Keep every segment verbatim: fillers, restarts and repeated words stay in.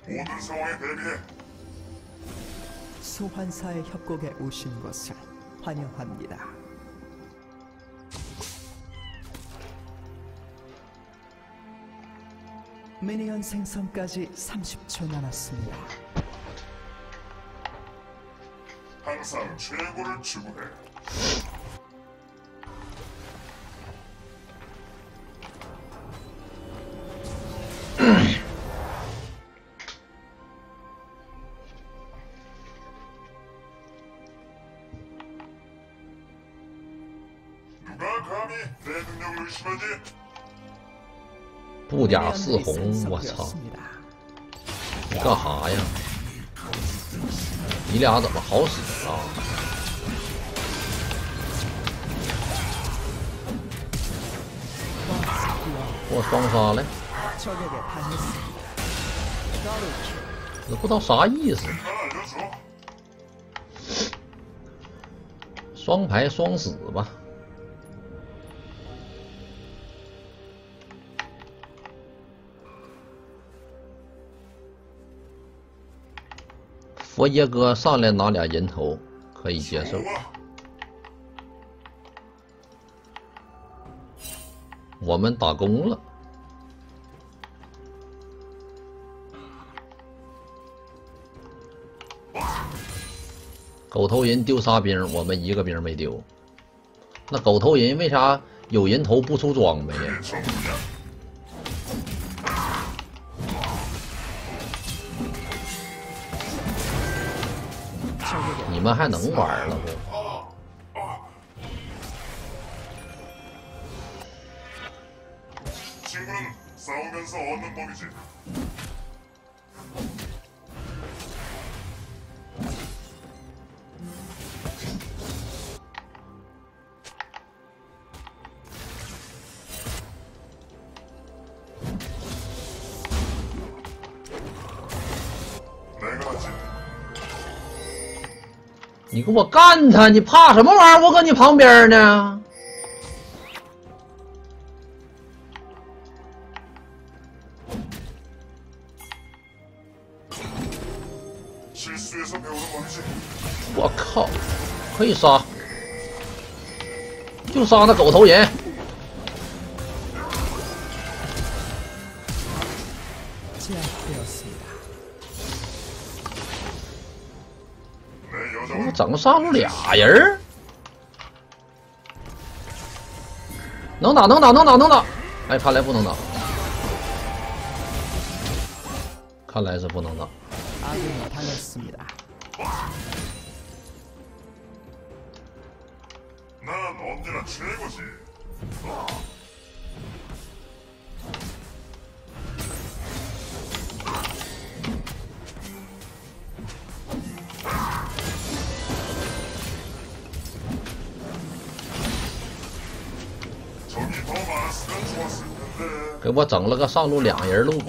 모든 상황에 대비해. 소환사의 협곡에 오신 것을 환영합니다. 미니언 생성까지 삼십 초 남았습니다. 항상 최고를 추구해. 누가 감히 내 능력을 의심하지? 不假四红，我操！你干啥呀？你俩怎么好使啊？我双杀嘞！我不知道啥意思。双排双死吧。 佛爷哥上来拿俩人头，可以接受。我们打工了。狗头人丢仨兵，我们一个兵没丢。那狗头人为啥有人头不出装备呀？ 你们还能玩了不？ 친구는 싸우면서 얻는 법이지. 내가 하지. 你给我干他！你怕什么玩意儿？我搁你旁边呢。 我靠，可以杀，就杀那狗头人。我整个上路俩人儿，能打能打能打能打。哎，看来不能打，看来是不能打。 난 언제나 최고지. 적이 더 많았으면 좋았을 텐데. 给我整了个上路两人路。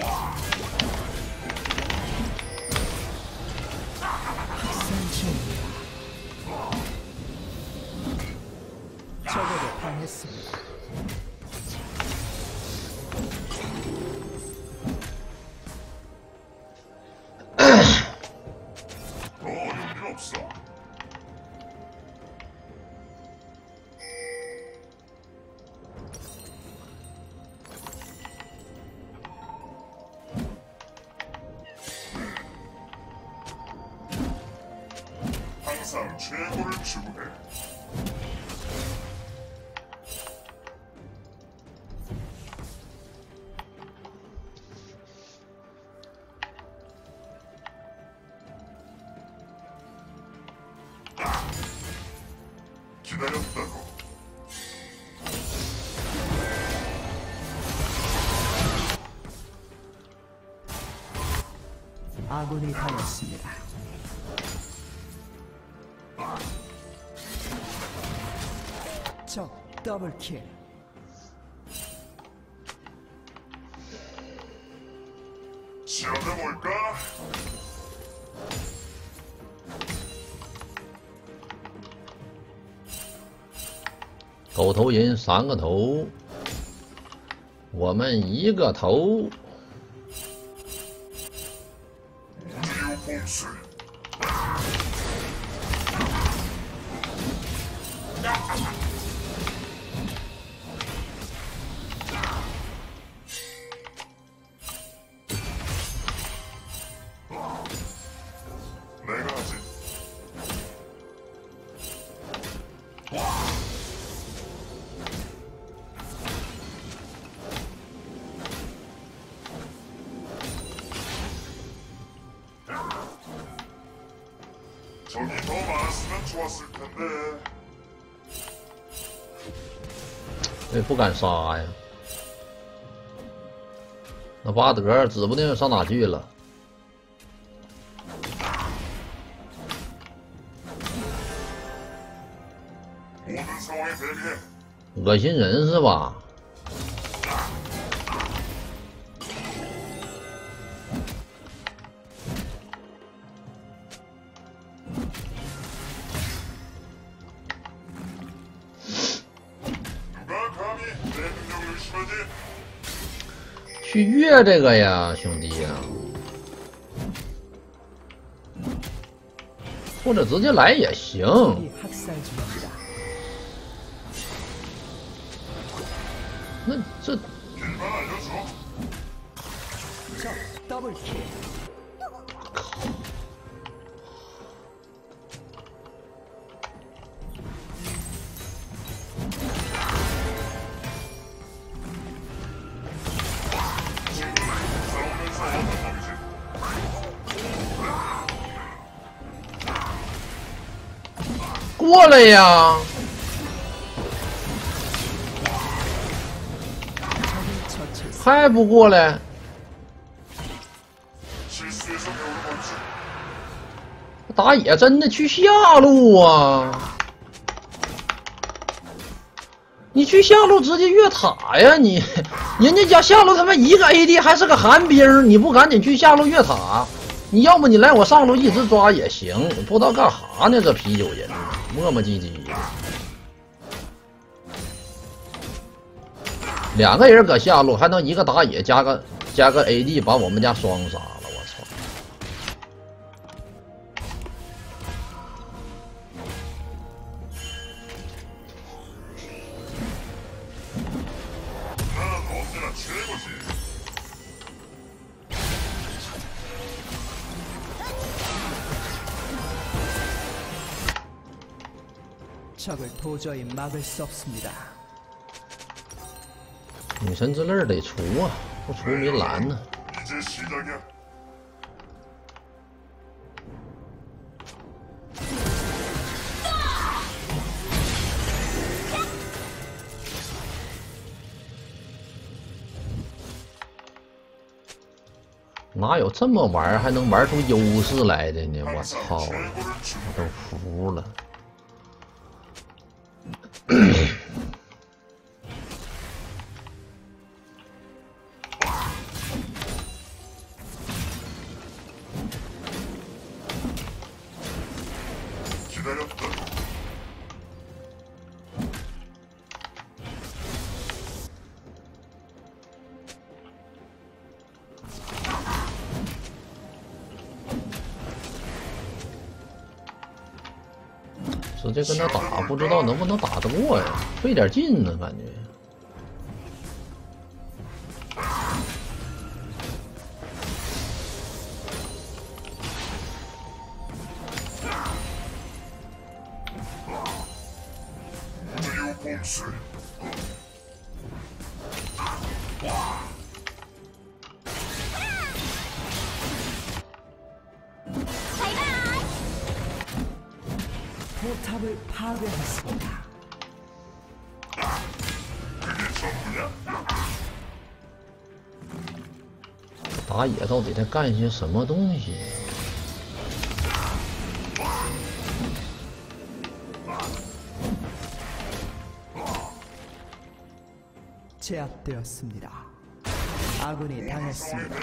항상 최고를 추구해. 기다렸다고. 아군이 당했습니다. 적 더블킬. 지어내볼까? 狗头人三个头，我们一个头。 공수. 내가 하지. 저기 더 많았으면 좋았을 텐데. 也不敢杀呀。那巴德指不定上哪去了。恶心人是吧？去越这个呀，兄弟呀，或者直接来也行。 那这，过来呀！ 还不过来？打野真的去下路啊！你去下路直接越塔呀你！人家家下路他妈一个 A D 还是个寒冰，你不赶紧去下路越塔？你要么你来我上路一直抓也行，不知道干哈呢？这啤酒人磨磨唧唧的。 两个人搁下路，还能一个打野加个加个 A D 把我们家双杀了，我操！女神之泪得除啊，不除没蓝呢。 哪有这么玩还能玩出优势来的呢？我操！我都服了。直接跟他打，不知道能不能打得过呀？费点劲呢，感觉。 포탑을 파괴했습니다. 打野到底在干些什么东西？ 제압되었습니다. 아군이 당했습니다.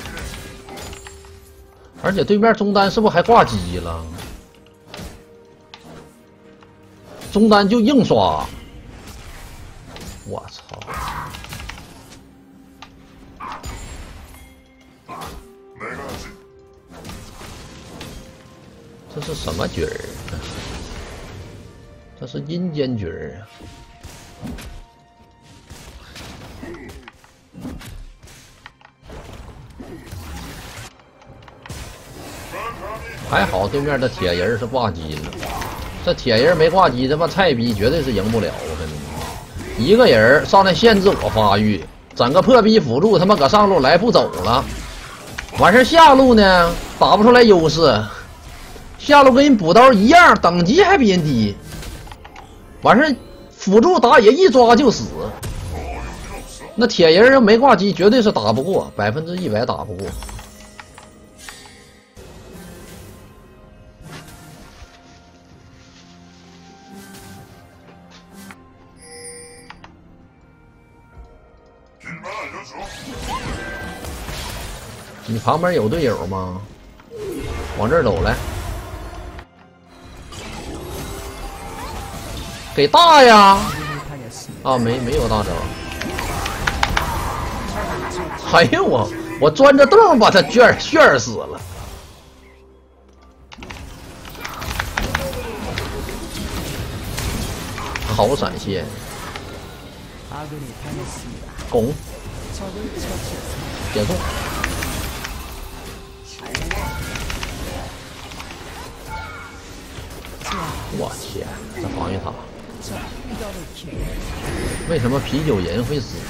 而且对面中单是不是还挂机了？中单就硬刷，我操！ 这是什么局儿？这是阴间局儿啊！还好对面的铁人是挂机了，这铁人没挂机，他妈菜逼绝对是赢不了。我跟你说，一个人上来限制我发育，整个破逼辅助他妈搁上路来不走了，完事下路呢打不出来优势，下路跟人补刀一样，等级还比人低，完事辅助打野一抓就死。那铁人要没挂机，绝对是打不过，百分之一百打不过。你旁边有队友吗？往这儿走来，给大呀！啊，没没有大招。哎呦我，我钻着洞把他卷旋死了。好闪现，拱，减速。我天，这防御塔，为什么啤酒人会死？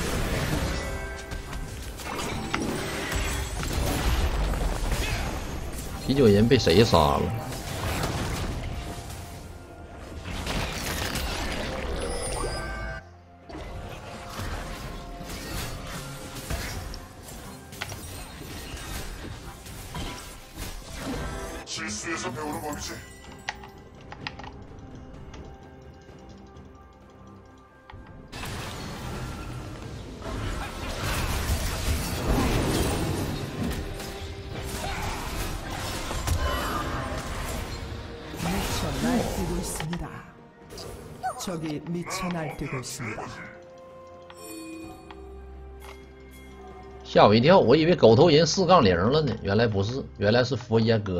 啤酒人被谁杀了？ 날뛰고 있습니다. 적이 미쳐 날뛰고 있습니다. 吓我一跳，我以为狗头人四杠零了呢，原来不是，原来是佛爷哥。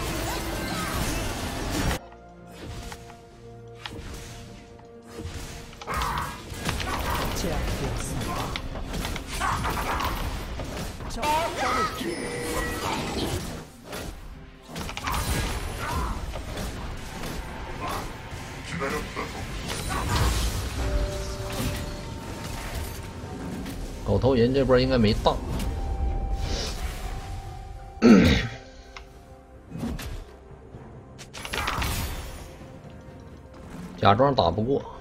狗头人这波应该没到，假装打不过。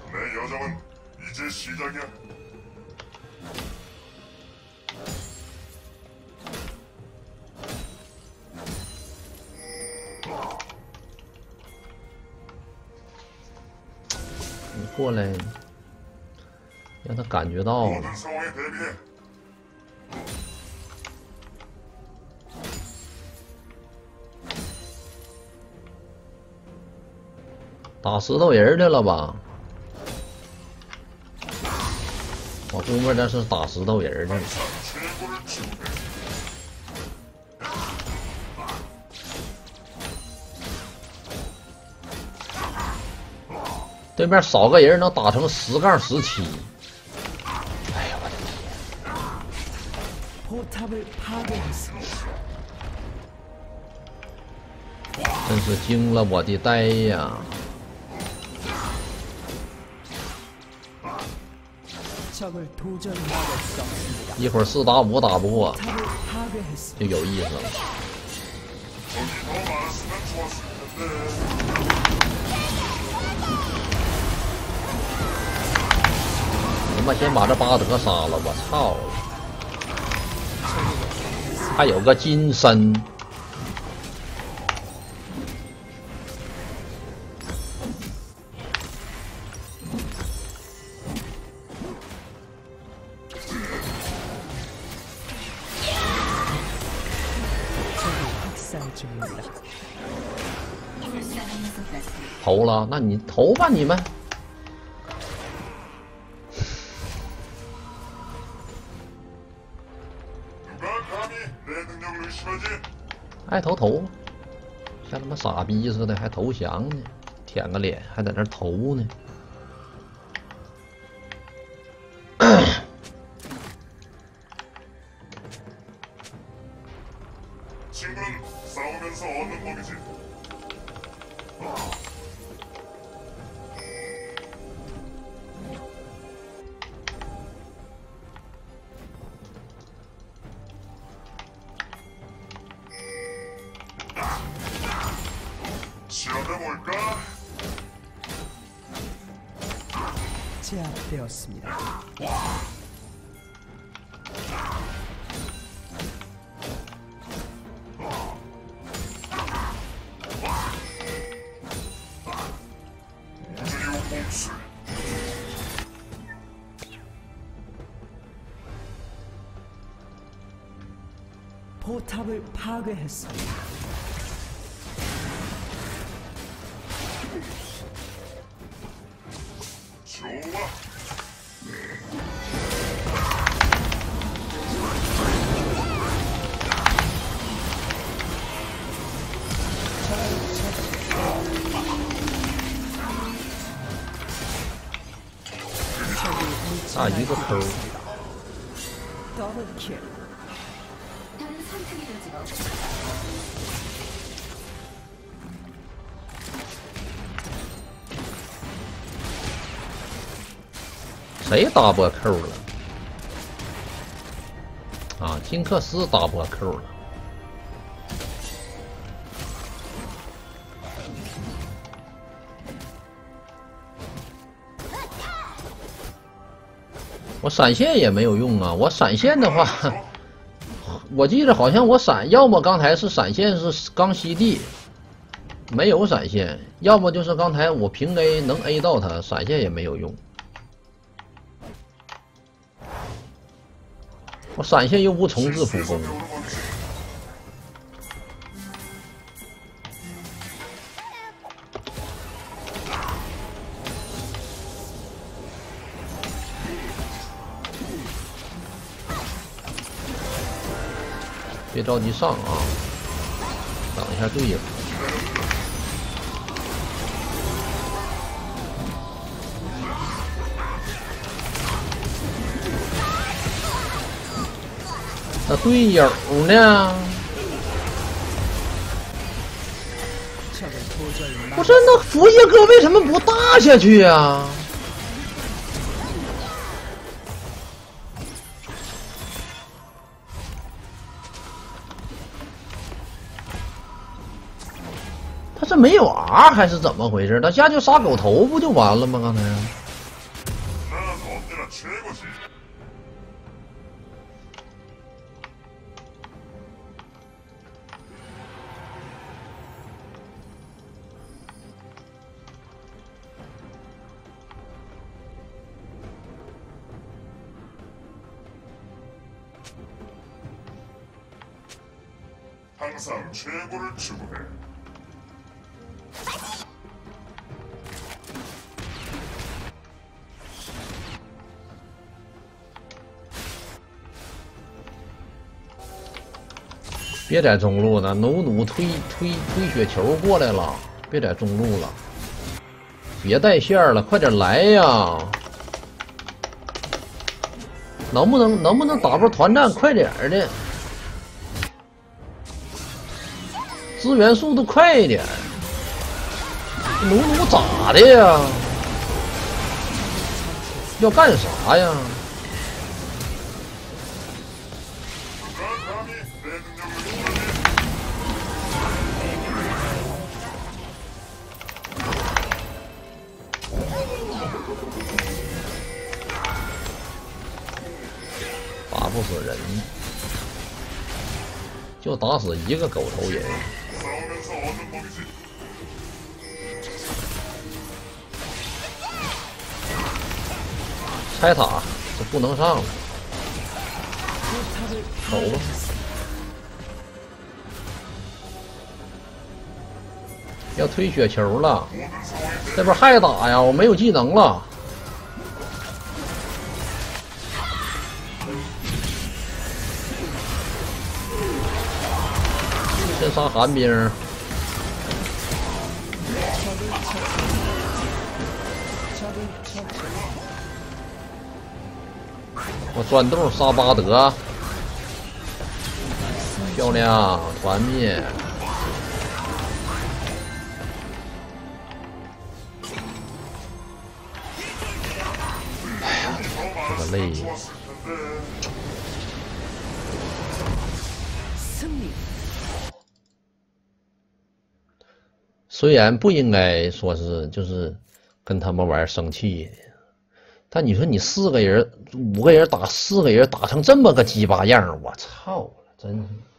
你过来，让他感觉到。打石头人去了吧？我估摸着是打石头人去了。对面少个人能打成十杠十七。哎呀，我的天！真是惊了我的呆呀！一会儿四打五打不过，就有意思了。他妈先把这巴德杀了，我操！还有个金身。投了，那你投吧，你们。爱投投， 像他妈傻逼似的，还投降呢，舔个脸，还在那投呢。 친구는 싸우면서 얻는 법이지.시험해볼까? 제압되었습니다. 주요 공술. 포탑을 파괴했습니다. 좋아. 아 이거 더 더블킬. 다른 선택의 여지가 없어. 谁 double Q 了？啊，金克斯 double Q 了。我闪现也没有用啊！我闪现的话，我记得好像我闪，要么刚才是闪现是刚吸地，没有闪现；要么就是刚才我平 A 能 A 到他，闪现也没有用。我闪现又不重置普攻。 别着急上啊，挡一下对手。那队友呢？不是，那佛爷哥为什么不大下去啊？ 他是没有 R 还是怎么回事？他下去杀狗头不就完了吗？刚才。 항상최고를 추구해. 别在中路了，努努推推推雪球过来了，别在中路了，别带线了，快点来呀！能不能能不能打波团战快点的？支援速度快一点！努努咋的呀？要干啥呀？ 打不死人，就打死一个狗头人。拆塔，这不能上了，走吧。要推雪球了，这边还打呀？我没有技能了。 先杀寒冰， 我钻洞杀巴德，漂亮，团灭。哎呀，这个累。 虽然不应该说是就是跟他们玩生气，但你说你四个人、五个人打四个人打成这么个鸡巴样，我操，真是。